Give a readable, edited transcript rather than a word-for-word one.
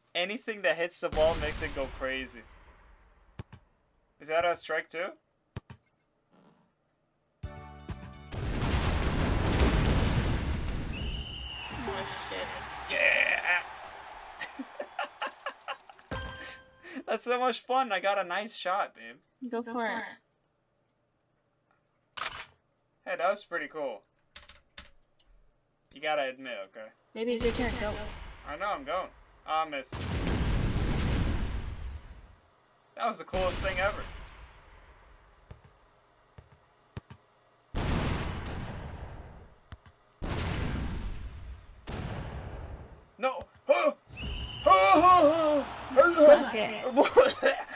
Anything that hits the ball makes it go crazy. Is that a strike too? Oh shit. Yeah! That's so much fun. I got a nice shot, babe. Go for it. Hey, that was pretty cool. You gotta admit, okay? Maybe it's your turn. Go. I know, I'm going. Ah, I missed. That was the coolest thing ever. No! Suck it.